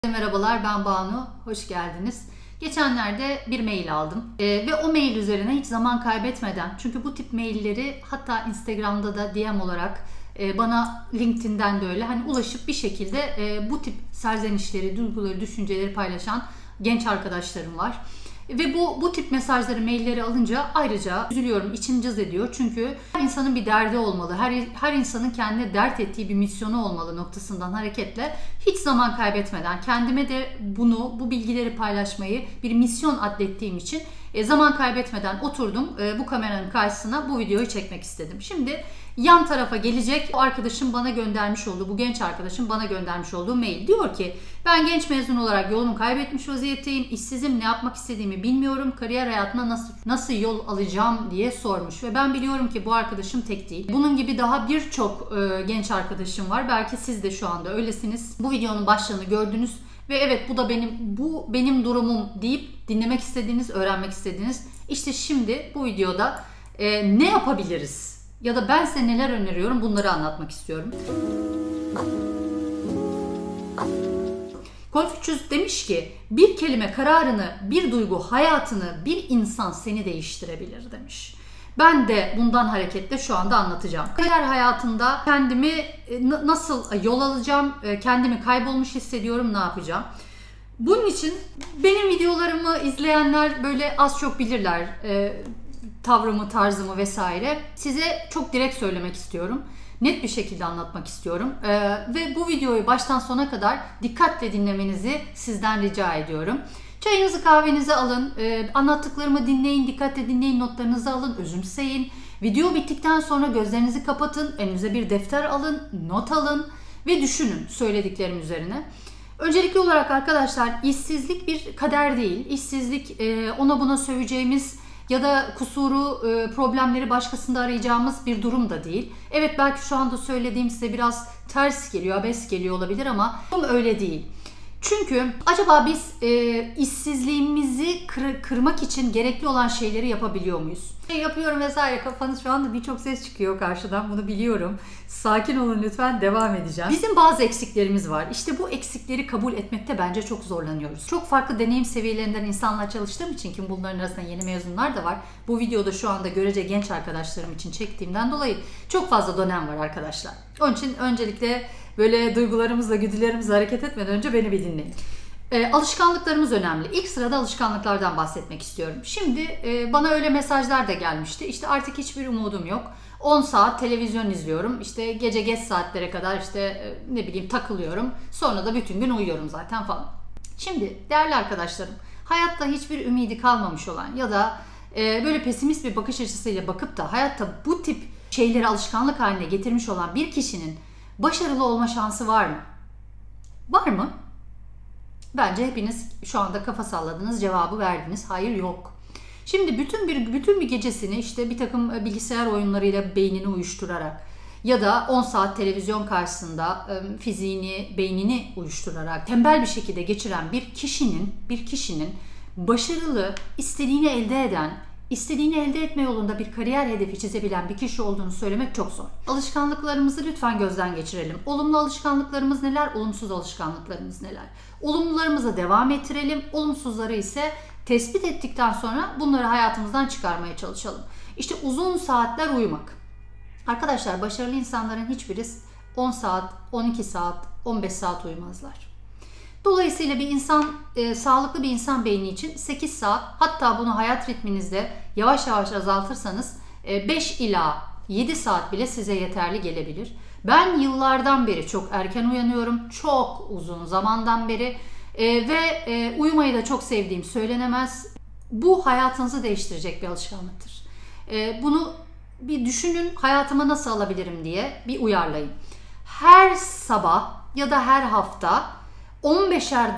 Merhabalar, ben Banu. Hoş geldiniz. Geçenlerde bir mail aldım ve o mail üzerine hiç zaman kaybetmeden, çünkü bu tip mailleri hatta Instagram'da da DM olarak bana LinkedIn'den de öyle ulaşıp bir şekilde bu tip serzenişleri, duyguları, düşünceleri paylaşan genç arkadaşlarım var. Ve bu tip mesajları, mailleri alınca ayrıca üzülüyorum, içim cız ediyor. Çünkü her insanın bir derdi olmalı, her insanın kendine dert ettiği bir misyonu olmalı noktasından hareketle hiç zaman kaybetmeden kendime de bu bilgileri paylaşmayı bir misyon adlettiğim için zaman kaybetmeden oturdum bu kameranın karşısına bu videoyu çekmek istedim. Şimdi yan tarafa gelecek o arkadaşım bana göndermiş olduğu, bu genç arkadaşım bana göndermiş olduğu mail. Diyor ki ben genç mezun olarak yolumu kaybetmiş vaziyetteyim, işsizim, ne yapmak istediğimi bilmiyorum, kariyer hayatına nasıl yol alacağım diye sormuş. Ve ben biliyorum ki bu arkadaşım tek değil. Bunun gibi daha birçok genç arkadaşım var. Belki siz de şu anda öylesiniz. Bu videonun başlığını gördünüz ve evet bu benim durumum deyip dinlemek istediğiniz, öğrenmek istediğiniz. İşte şimdi bu videoda ne yapabiliriz? Ya da ben size neler öneriyorum, bunları anlatmak istiyorum. Confucius demiş ki bir kelime kararını, bir duygu hayatını, bir insan seni değiştirebilir demiş. Ben de bundan hareketle şu anda anlatacağım. Kariyer hayatında kendimi nasıl yol alacağım, kendimi kaybolmuş hissediyorum, ne yapacağım? Bunun için benim videolarımı izleyenler böyle az çok bilirler. Tavrımı, tarzımı vesaire. Size çok direkt söylemek istiyorum. Net bir şekilde anlatmak istiyorum. Ve bu videoyu baştan sona kadar dikkatle dinlemenizi sizden rica ediyorum. Çayınızı, kahvenizi alın. Anlattıklarımı dinleyin, dikkatle dinleyin, notlarınızı alın, özümseyin. Video bittikten sonra gözlerinizi kapatın, elinize bir defter alın, not alın ve düşünün söylediklerim üzerine. Öncelikli olarak arkadaşlar, işsizlik bir kader değil. İşsizlik ona buna söveceğimiz ya da kusuru, problemleri başkasında arayacağımız bir durum da değil. Evet, belki şu anda söylediğim size biraz ters geliyor, abes geliyor olabilir ama öyle değil. Çünkü acaba biz işsizliğimizi kırmak için gerekli olan şeyleri yapabiliyor muyuz? Yapıyorum vesaire, kafanız şu anda birçok ses çıkıyor karşıdan, bunu biliyorum. Sakin olun lütfen, devam edeceğim. Bizim bazı eksiklerimiz var. İşte bu eksikleri kabul etmekte bence çok zorlanıyoruz. Çok farklı deneyim seviyelerinden insanlar çalıştığım için, ki bunların arasında yeni mezunlar da var. Bu videoda şu anda görece genç arkadaşlarım için çektiğimden dolayı çok fazla dönem var arkadaşlar. Onun için öncelikle böyle duygularımızla, güdülerimizle hareket etmeden önce beni bir dinleyin. Alışkanlıklarımız önemli. İlk sırada alışkanlıklardan bahsetmek istiyorum. Şimdi bana öyle mesajlar da gelmişti. İşte artık hiçbir umudum yok. 10 saat televizyon izliyorum. İşte gece geç saatlere kadar takılıyorum. Sonra da bütün gün uyuyorum zaten falan. Şimdi değerli arkadaşlarım, hayatta hiçbir ümidi kalmamış olan ya da böyle pesimist bir bakış açısıyla bakıp da hayatta bu tip şeyleri alışkanlık haline getirmiş olan bir kişinin başarılı olma şansı var mı? Var mı? Bence hepiniz şu anda kafa salladınız, cevabı verdiniz. Hayır, yok. Şimdi bütün bir gecesini işte bir takım bilgisayar oyunlarıyla beynini uyuşturarak ya da 10 saat televizyon karşısında fiziğini, beynini uyuşturarak tembel bir şekilde geçiren bir kişinin başarılı, istediğini elde etme yolunda bir kariyer hedefi çizebilen bir kişi olduğunu söylemek çok zor. Alışkanlıklarımızı lütfen gözden geçirelim. Olumlu alışkanlıklarımız neler, olumsuz alışkanlıklarımız neler? Olumlularımıza devam ettirelim, olumsuzları ise tespit ettikten sonra bunları hayatımızdan çıkarmaya çalışalım. İşte uzun saatler uyumak. Arkadaşlar, başarılı insanların hiçbiri 10 saat, 12 saat, 15 saat uyumazlar. Dolayısıyla bir insan, sağlıklı bir insan beyni için 8 saat, hatta bunu hayat ritminizde yavaş yavaş azaltırsanız 5 ila 7 saat bile size yeterli gelebilir. Ben yıllardan beri çok erken uyanıyorum, çok uzun zamandan beri ve uyumayı da çok sevdiğim söylenemez. Bu hayatınızı değiştirecek bir alışkanlıktır. Bunu bir düşünün, hayatıma nasıl alabilirim diye bir uyarlayın. Her sabah ya da her hafta 15'er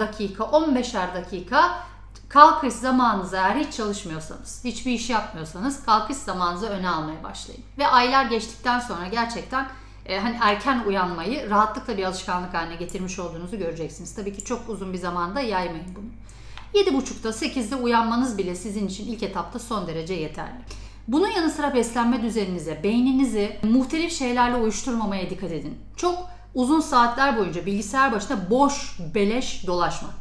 dakika kalkış zamanınızı, eğer hiç çalışmıyorsanız, hiçbir iş yapmıyorsanız kalkış zamanınızı öne almaya başlayın. Ve aylar geçtikten sonra gerçekten erken uyanmayı rahatlıkla bir alışkanlık haline getirmiş olduğunuzu göreceksiniz. Tabii ki çok uzun bir zamanda yaymayın bunu. 7.30'da 8'de uyanmanız bile sizin için ilk etapta son derece yeterli. Bunun yanı sıra beslenme düzeninize, beyninizi muhtelif şeylerle uyuşturmamaya dikkat edin. Çok uzun saatler boyunca bilgisayar başında boş beleş dolaşmak.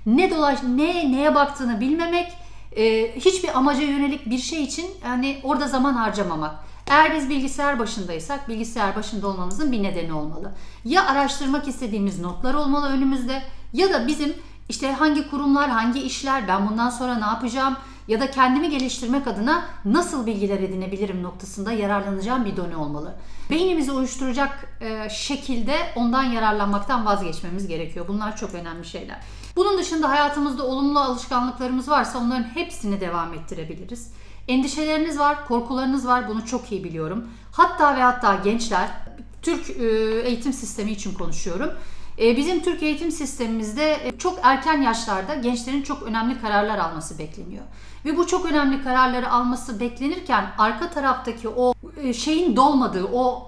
Neye baktığını bilmemek, hiçbir amaca yönelik bir şey için yani orada zaman harcamamak. Eğer biz bilgisayar başındaysak bilgisayar başında olmamızın bir nedeni olmalı. Ya araştırmak istediğimiz notlar olmalı önümüzde ya da bizim işte hangi kurumlar, hangi işler, ben bundan sonra ne yapacağım ya da kendimi geliştirmek adına nasıl bilgiler edinebilirim noktasında yararlanacağım bir done olmalı. Beynimizi uyuşturacak şekilde ondan yararlanmaktan vazgeçmemiz gerekiyor. Bunlar çok önemli şeyler. Bunun dışında hayatımızda olumlu alışkanlıklarımız varsa onların hepsini devam ettirebiliriz. Endişeleriniz var, korkularınız var. Bunu çok iyi biliyorum. Hatta gençler, Türk eğitim sistemi için konuşuyorum. Bizim Türk eğitim sistemimizde çok erken yaşlarda gençlerin çok önemli kararlar alması bekleniyor. Ve bu çok önemli kararları alması beklenirken arka taraftaki o şeyin dolmadığı,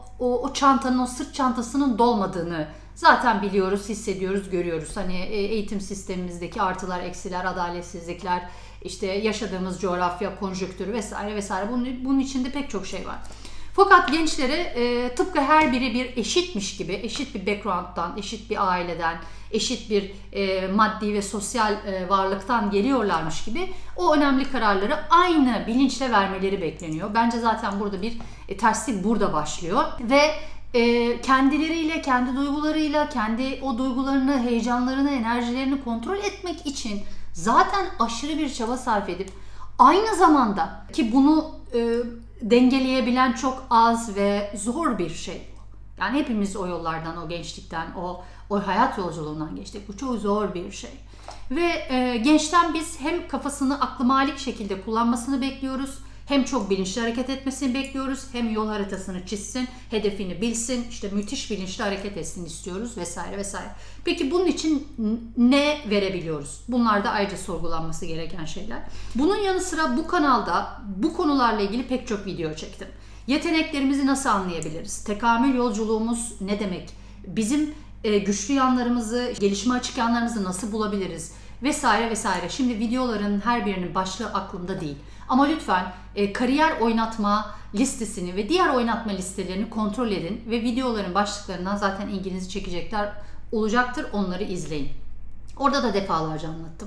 o çantanın, o sırt çantasının dolmadığını zaten biliyoruz, hissediyoruz, görüyoruz. Hani eğitim sistemimizdeki artılar, eksiler, adaletsizlikler, işte yaşadığımız coğrafya, konjonktür vesaire vesaire. Bunun içinde pek çok şey var. Fakat gençlere tıpkı her biri bir eşitmiş gibi, eşit bir background'dan, eşit bir aileden, eşit bir maddi ve sosyal varlıktan geliyorlarmış gibi o önemli kararları aynı bilinçle vermeleri bekleniyor. Bence zaten burada bir terslik burada başlıyor ve kendileriyle, kendi duygularıyla, kendi o duygularını, heyecanlarını, enerjilerini kontrol etmek için zaten aşırı bir çaba sarf edip aynı zamanda ki bunu dengeleyebilen çok az ve zor bir şey bu. Yani hepimiz o yollardan, o gençlikten, o hayat yolculuğundan geçtik. Bu çok zor bir şey. Ve gençten biz hem kafasını aklı malik şekilde kullanmasını bekliyoruz, hem çok bilinçli hareket etmesini bekliyoruz, hem yol haritasını çizsin, hedefini bilsin, işte müthiş bilinçli hareket etsin istiyoruz vesaire vesaire. Peki bunun için ne verebiliyoruz? Bunlar da ayrıca sorgulanması gereken şeyler. Bunun yanı sıra bu kanalda bu konularla ilgili pek çok video çektim. Yeteneklerimizi nasıl anlayabiliriz? Tekamül yolculuğumuz ne demek? Bizim güçlü yanlarımızı, gelişime açık yanlarımızı nasıl bulabiliriz? Vesaire vesaire. Şimdi videoların her birinin başlığı aklımda değil. Ama lütfen kariyer oynatma listesini ve diğer oynatma listelerini kontrol edin ve videoların başlıklarından zaten ilginizi çekecekler olacaktır. Onları izleyin. Orada da defalarca anlattım.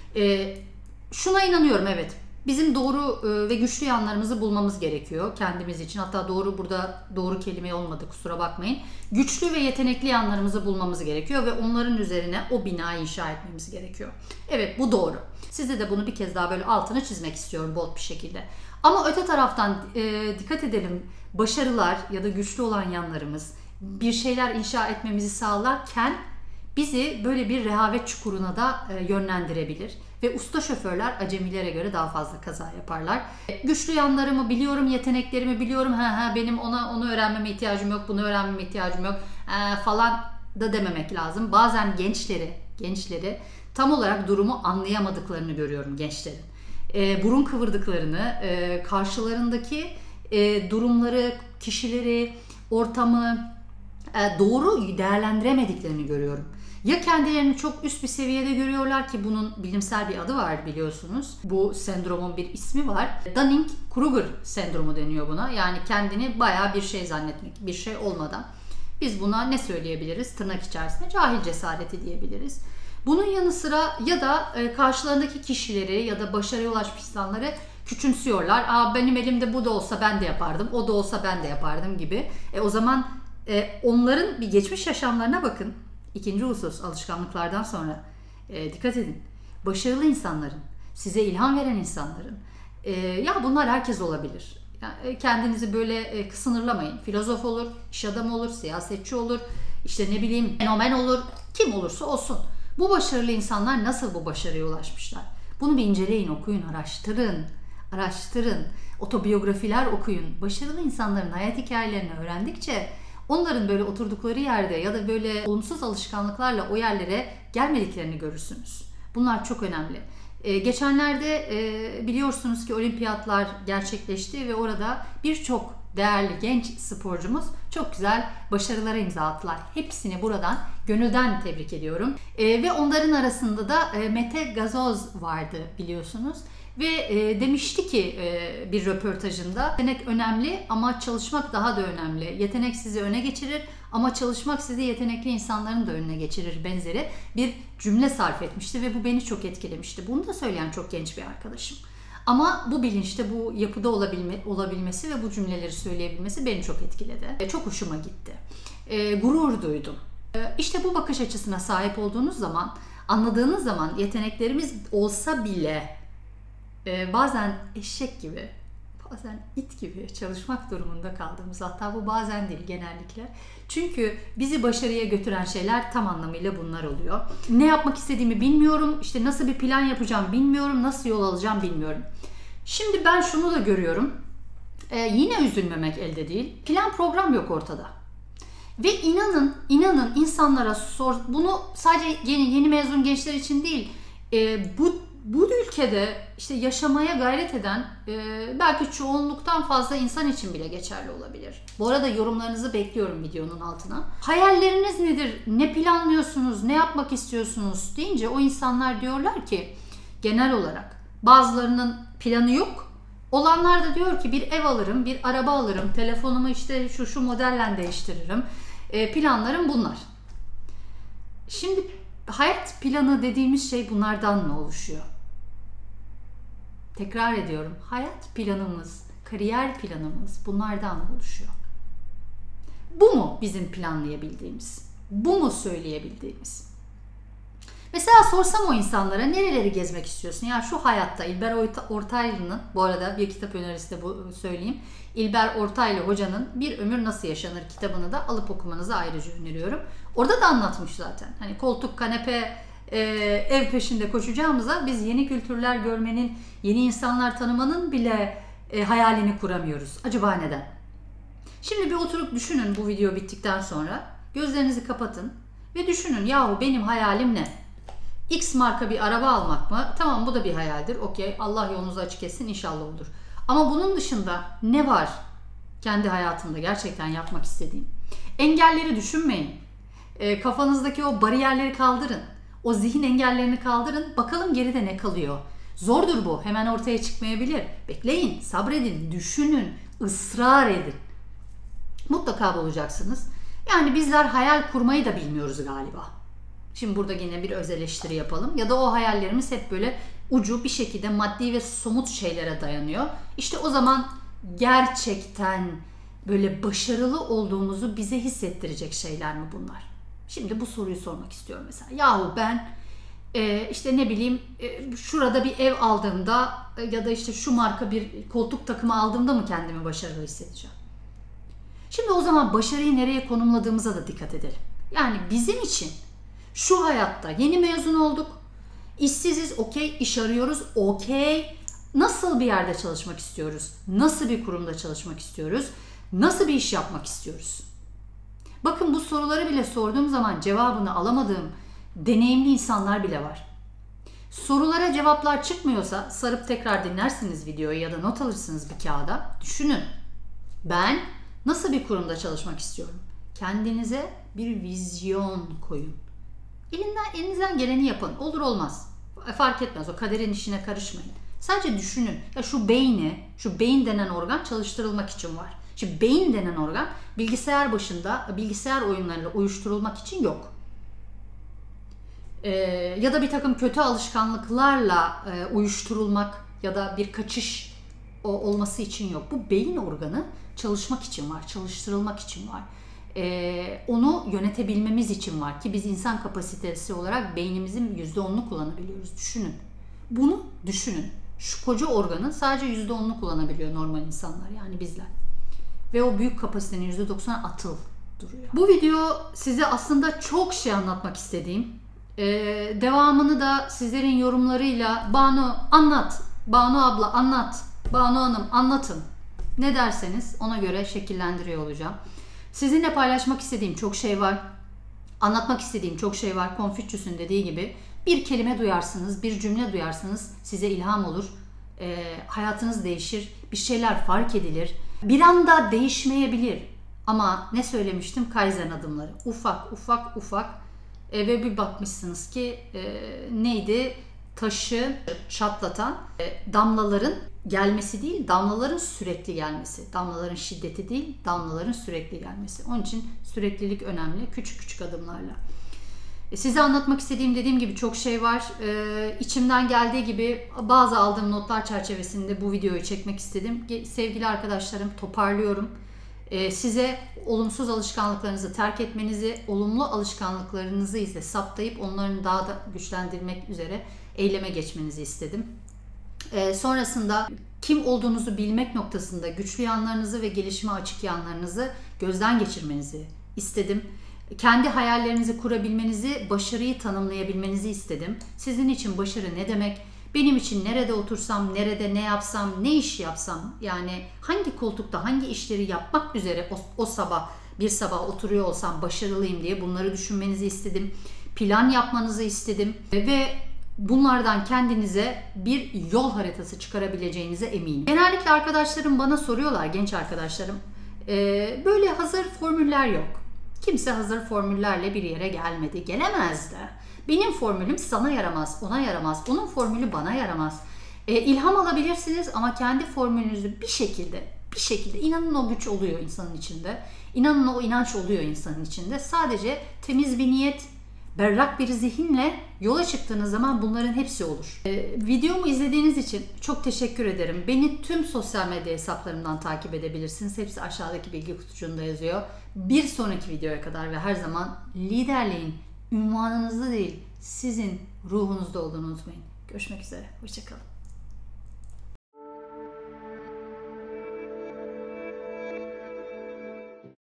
Şuna inanıyorum, evet. Bizim doğru ve güçlü yanlarımızı bulmamız gerekiyor kendimiz için. Hatta burada doğru kelime olmadı, kusura bakmayın. Güçlü ve yetenekli yanlarımızı bulmamız gerekiyor ve onların üzerine o binayı inşa etmemiz gerekiyor. Evet, bu doğru. Size de bunu bir kez daha böyle altını çizmek istiyorum bold bir şekilde. Ama öte taraftan dikkat edelim, başarılar ya da güçlü olan yanlarımız bir şeyler inşa etmemizi sağlarken bizi böyle bir rehavet çukuruna da yönlendirebilir. Ve usta şoförler acemilere göre daha fazla kaza yaparlar. Güçlü yanlarımı biliyorum, yeteneklerimi biliyorum. Benim onu öğrenmeme ihtiyacım yok, bunu öğrenmeme ihtiyacım yok falan da dememek lazım. Bazen gençleri tam olarak durumu anlayamadıklarını görüyorum gençlerin. Burun kıvırdıklarını, karşılarındaki durumları, kişileri, ortamı doğru değerlendiremediklerini görüyorum. Ya kendilerini çok üst bir seviyede görüyorlar ki bunun bilimsel bir adı var biliyorsunuz. Bu sendromun bir ismi var. Dunning-Kruger sendromu deniyor buna. Yani kendini bayağı bir şey zannetmek, bir şey olmadan. Biz buna ne söyleyebiliriz? Tırnak içerisinde cahil cesareti diyebiliriz. Bunun yanı sıra ya da karşılarındaki kişileri ya da başarıya ulaşmış insanları küçümsüyorlar. Benim elimde bu da olsa ben de yapardım, o da olsa ben de yapardım gibi. O zaman onların bir geçmiş yaşamlarına bakın. İkinci husus, alışkanlıklardan sonra dikkat edin. Başarılı insanların, size ilham veren insanların, ya bunlar herkes olabilir. Yani kendinizi böyle sınırlamayın. Filozof olur, iş adamı olur, siyasetçi olur, işte ne bileyim fenomen olur, kim olursa olsun. Bu başarılı insanlar nasıl bu başarıya ulaşmışlar? Bunu bir inceleyin, okuyun, araştırın. Otobiyografiler okuyun. Başarılı insanların hayat hikayelerini öğrendikçe onların böyle oturdukları yerde ya da böyle olumsuz alışkanlıklarla o yerlere gelmediklerini görürsünüz. Bunlar çok önemli. Geçenlerde biliyorsunuz ki olimpiyatlar gerçekleşti ve orada birçok değerli genç sporcumuz çok güzel başarılara imza attılar. Hepsini buradan gönülden tebrik ediyorum. Ve onların arasında da Mete Gazoz vardı biliyorsunuz. Ve demişti ki bir röportajında, yetenek önemli ama çalışmak daha da önemli. Yetenek sizi öne geçirir ama çalışmak sizi yetenekli insanların da önüne geçirir benzeri bir cümle sarf etmişti ve bu beni çok etkilemişti. Bunu da söyleyen çok genç bir arkadaşım. Ama bu bilinçte, bu yapıda olabilmesi ve bu cümleleri söyleyebilmesi beni çok etkiledi. Çok hoşuma gitti. Gurur duydum. İşte bu bakış açısına sahip olduğunuz zaman, anladığınız zaman yeteneklerimiz olsa bile bazen eşek gibi, bazen it gibi çalışmak durumunda kaldığımız, hatta bu bazen değil genellikle. Çünkü bizi başarıya götüren şeyler tam anlamıyla bunlar oluyor. Ne yapmak istediğimi bilmiyorum, işte nasıl bir plan yapacağım bilmiyorum, nasıl yol alacağım bilmiyorum. Şimdi ben şunu da görüyorum, yine üzülmemek elde değil, plan program yok ortada. Ve inanın insanlara sor, bunu sadece yeni mezun gençler için değil, bu ülkede işte yaşamaya gayret eden belki çoğunluktan fazla insan için bile geçerli olabilir. Bu arada yorumlarınızı bekliyorum videonun altına. Hayalleriniz nedir? Ne planlıyorsunuz? Ne yapmak istiyorsunuz? Deyince o insanlar diyorlar ki genel olarak bazılarının planı yok. Olanlar da diyor ki bir ev alırım, bir araba alırım, telefonumu işte şu modelle değiştiririm. Planlarım bunlar. Şimdi hayat planı dediğimiz şey bunlardan mı oluşuyor? Tekrar ediyorum. Hayat planımız, kariyer planımız bunlardan oluşuyor. Bu mu bizim planlayabildiğimiz? Bu mu söyleyebildiğimiz? Mesela sorsam o insanlara nereleri gezmek istiyorsun? Ya şu hayatta İlber Ortaylı'nın, bu arada bir kitap önerisi de söyleyeyim. İlber Ortaylı hocanın Bir Ömür Nasıl Yaşanır kitabını da alıp okumanızı ayrıca öneriyorum. Orada da anlatmış zaten. Hani koltuk, kanepe, ev peşinde koşacağımıza biz yeni kültürler görmenin, yeni insanlar tanımanın bile hayalini kuramıyoruz. Acaba neden? Şimdi bir oturup düşünün bu video bittikten sonra. Gözlerinizi kapatın ve düşünün, yahu benim hayalim ne? X marka bir araba almak mı? Tamam, bu da bir hayaldir. Okey, Allah yolunuzu açık etsin, inşallah olur. Ama bunun dışında ne var kendi hayatımda gerçekten yapmak istediğim? Engelleri düşünmeyin. Kafanızdaki o bariyerleri kaldırın. O zihin engellerini kaldırın. Bakalım geride ne kalıyor? Zordur bu. Hemen ortaya çıkmayabilir. Bekleyin, sabredin, düşünün, ısrar edin. Mutlaka bulacaksınız. Yani bizler hayal kurmayı da bilmiyoruz galiba. Şimdi burada yine bir öz eleştiri yapalım. Ya da o hayallerimiz hep böyle ucu bir şekilde maddi ve somut şeylere dayanıyor. İşte o zaman gerçekten böyle başarılı olduğumuzu bize hissettirecek şeyler mi bunlar? Şimdi bu soruyu sormak istiyorum mesela. Yahu ben işte ne bileyim şurada bir ev aldığımda ya da işte şu marka bir koltuk takımı aldığımda mı kendimi başarılı hissedeceğim? Şimdi o zaman başarıyı nereye konumladığımıza da dikkat edelim. Yani bizim için şu hayatta yeni mezun olduk, işsiziz, okey, iş arıyoruz, okey. Nasıl bir yerde çalışmak istiyoruz? Nasıl bir kurumda çalışmak istiyoruz? Nasıl bir iş yapmak istiyoruz? Bakın bu soruları bile sorduğum zaman cevabını alamadığım deneyimli insanlar bile var. Sorulara cevaplar çıkmıyorsa sarıp tekrar dinlersiniz videoyu ya da not alırsınız bir kağıda. Düşünün. Ben nasıl bir kurumda çalışmak istiyorum? Kendinize bir vizyon koyun. Elinizden geleni yapın. Olur olmaz. Fark etmez. O kaderin işine karışmayın. Sadece düşünün. Ya şu beyin denen organ çalıştırılmak için var. Şimdi beyin denen organ bilgisayar başında bilgisayar oyunlarıyla uyuşturulmak için yok. Ya da bir takım kötü alışkanlıklarla uyuşturulmak ya da bir kaçış olması için yok. Bu beyin organı çalışmak için var, çalıştırılmak için var. Onu yönetebilmemiz için var ki biz insan kapasitesi olarak beynimizin %10'unu kullanabiliyoruz. Düşünün. Bunu düşünün. Şu koca organın sadece %10'unu kullanabiliyor normal insanlar, yani bizler. Ve o büyük kapasitenin %90'ı atıl duruyor. Bu video size aslında çok şey anlatmak istediğim. Devamını da sizlerin yorumlarıyla Banu anlat, Banu abla anlat, Banu hanım anlatın. Ne derseniz ona göre şekillendiriyor olacağım. Sizinle paylaşmak istediğim çok şey var. Anlatmak istediğim çok şey var. Konfüçyüs'ün dediği gibi bir kelime duyarsınız, bir cümle duyarsınız, size ilham olur. Hayatınız değişir, bir şeyler fark edilir. Bir anda değişmeyebilir. Ama ne söylemiştim? Kaizen adımları. Ufak ufak ufak. Ve bir bakmışsınız ki neydi? taşı çatlatan damlaların gelmesi değil, damlaların sürekli gelmesi. Damlaların şiddeti değil, damlaların sürekli gelmesi. Onun için süreklilik önemli, küçük küçük adımlarla. Size anlatmak istediğim, dediğim gibi çok şey var. İçimden geldiği gibi bazı aldığım notlar çerçevesinde bu videoyu çekmek istedim. Sevgili arkadaşlarım, toparlıyorum. Size olumsuz alışkanlıklarınızı terk etmenizi, olumlu alışkanlıklarınızı ise saptayıp onların daha da güçlendirmek üzere eyleme geçmenizi istedim. Sonrasında kim olduğunuzu bilmek noktasında güçlü yanlarınızı ve gelişime açık yanlarınızı gözden geçirmenizi istedim. Kendi hayallerinizi kurabilmenizi, başarıyı tanımlayabilmenizi istedim. Sizin için başarı ne demek? Benim için nerede otursam, nerede ne yapsam, ne iş yapsam, yani hangi koltukta hangi işleri yapmak üzere o sabah bir sabah oturuyor olsam başarılıyım diye bunları düşünmenizi istedim. Plan yapmanızı istedim ve bunlardan kendinize bir yol haritası çıkarabileceğinize eminim. Genellikle arkadaşlarım bana soruyorlar, genç arkadaşlarım, böyle hazır formüller yok. Kimse hazır formüllerle bir yere gelmedi, gelemez de. Benim formülüm sana yaramaz, ona yaramaz. Onun formülü bana yaramaz. İlham alabilirsiniz ama kendi formülünüzü bir şekilde inanın o güç oluyor insanın içinde. İnanın o inanç oluyor insanın içinde. Sadece temiz bir niyet, berrak bir zihinle yola çıktığınız zaman bunların hepsi olur. Videomu izlediğiniz için çok teşekkür ederim. Beni tüm sosyal medya hesaplarımdan takip edebilirsiniz. Hepsi aşağıdaki bilgi kutucuğunda yazıyor. Bir sonraki videoya kadar ve her zaman liderliğin ünvanınızda değil, sizin ruhunuzda olduğunu unutmayın. Görüşmek üzere. Hoşça kalın.